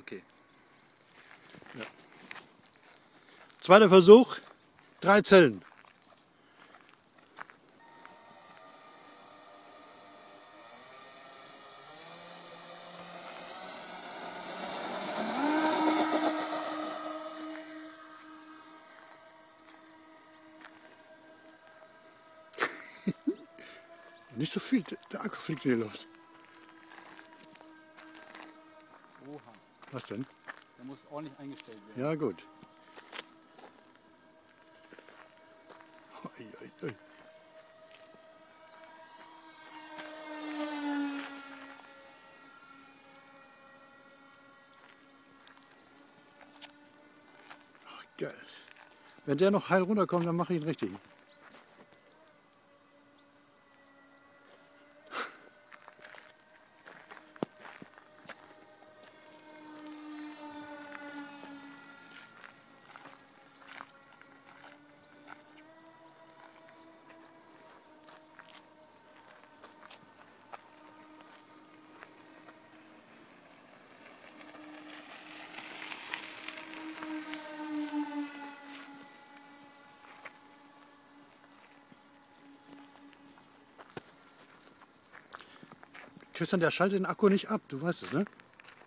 Okay. Ja. Zweiter Versuch, 3 Zellen. Nicht so viel, der Akku fliegt in die Luft. Oha. Was denn? Der muss ordentlich eingestellt werden. Ja, gut. Ui, ui, ui. Ach, geil. Wenn der noch heil runterkommt, dann mache ich ihn richtig. Christian, der schaltet den Akku nicht ab, du weißt es, ne?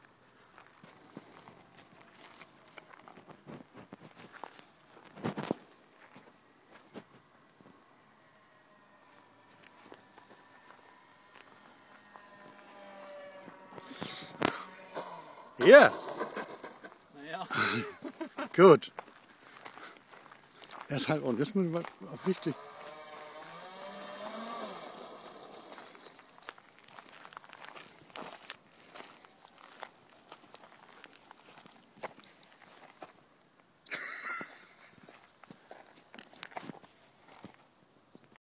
Ja. Naja. Gut. Er ist halt, und jetzt müssen wir wichtig.